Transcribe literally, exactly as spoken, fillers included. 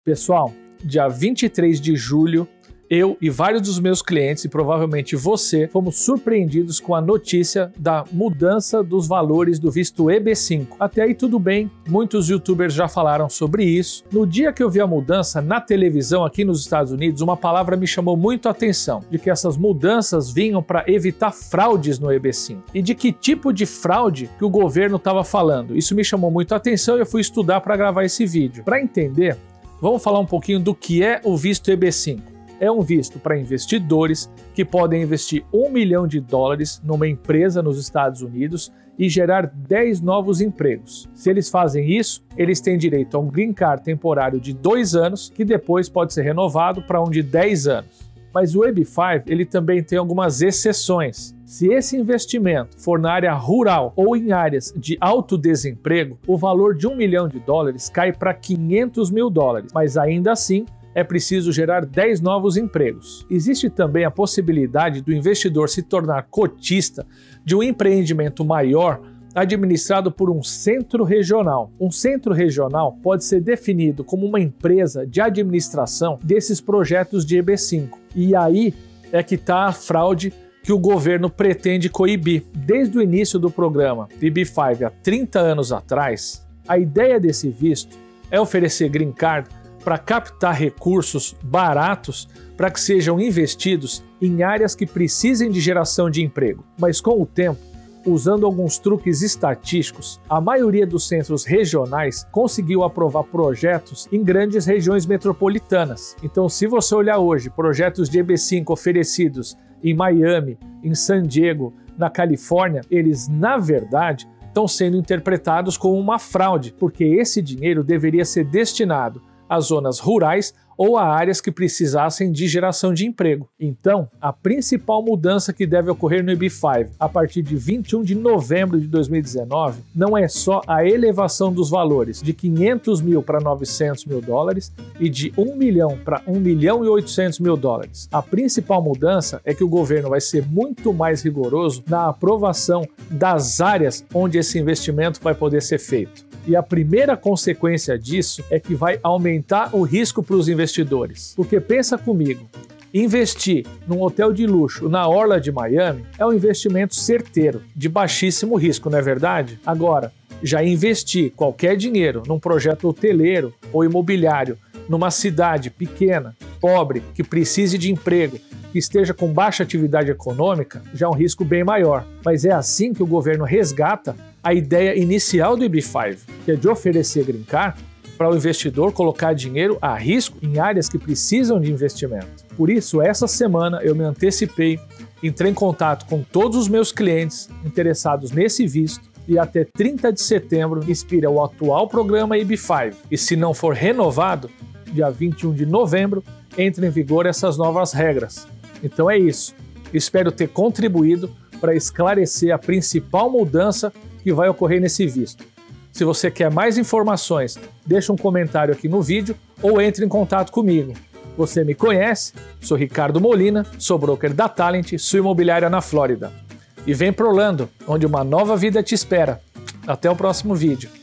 Pessoal, dia vinte e três de julho, eu e vários dos meus clientes, e provavelmente você, fomos surpreendidos com a notícia da mudança dos valores do visto E B cinco. Até aí tudo bem, muitos youtubers já falaram sobre isso. No dia que eu vi a mudança na televisão aqui nos Estados Unidos, uma palavra me chamou muito a atenção, de que essas mudanças vinham para evitar fraudes no E B cinco. E de que tipo de fraude que o governo estava falando. Isso me chamou muito a atenção e eu fui estudar para gravar esse vídeo. Para entender, vamos falar um pouquinho do que é o visto E B cinco. É um visto para investidores que podem investir um milhão de dólares numa empresa nos Estados Unidos e gerar dez novos empregos. Se eles fazem isso, eles têm direito a um green card temporário de dois anos, que depois pode ser renovado para um de dez anos. Mas o E B cinco ele também tem algumas exceções. Se esse investimento for na área rural ou em áreas de alto desemprego, o valor de um milhão de dólares cai para quinhentos mil dólares, mas ainda assim, é preciso gerar dez novos empregos. Existe também a possibilidade do investidor se tornar cotista de um empreendimento maior administrado por um centro regional. Um centro regional pode ser definido como uma empresa de administração desses projetos de E B cinco. E aí é que está a fraude que o governo pretende coibir. Desde o início do programa E B cinco, há trinta anos atrás, a ideia desse visto é oferecer green card para captar recursos baratos para que sejam investidos em áreas que precisem de geração de emprego. Mas com o tempo, usando alguns truques estatísticos, a maioria dos centros regionais conseguiu aprovar projetos em grandes regiões metropolitanas. Então, se você olhar hoje projetos de E B cinco oferecidos em Miami, em San Diego, na Califórnia, eles, na verdade, estão sendo interpretados como uma fraude, porque esse dinheiro deveria ser destinado a zonas rurais ou a áreas que precisassem de geração de emprego. Então, a principal mudança que deve ocorrer no E B cinco a partir de vinte e um de novembro de dois mil e dezenove não é só a elevação dos valores de quinhentos mil para novecentos mil dólares e de um milhão para um milhão e oitocentos mil dólares. A principal mudança é que o governo vai ser muito mais rigoroso na aprovação das áreas onde esse investimento vai poder ser feito. E a primeira consequência disso é que vai aumentar o risco para os investidores. Porque pensa comigo, investir num hotel de luxo na orla de Miami é um investimento certeiro, de baixíssimo risco, não é verdade? Agora, já investir qualquer dinheiro num projeto hoteleiro ou imobiliário numa cidade pequena, pobre, que precise de emprego, que esteja com baixa atividade econômica, já é um risco bem maior. Mas é assim que o governo resgata a ideia inicial do E B cinco, que é de oferecer green card para o investidor colocar dinheiro a risco em áreas que precisam de investimento. Por isso, essa semana eu me antecipei, entrei em contato com todos os meus clientes interessados nesse visto e até trinta de setembro expira o atual programa E B cinco. E se não for renovado, dia vinte e um de novembro, entra em vigor essas novas regras. Então é isso. Espero ter contribuído para esclarecer a principal mudança que vai ocorrer nesse visto. Se você quer mais informações, deixa um comentário aqui no vídeo ou entre em contato comigo. Você me conhece, sou Ricardo Molina, sou broker da Talent, sua imobiliária na Flórida. E vem pro Orlando, onde uma nova vida te espera. Até o próximo vídeo.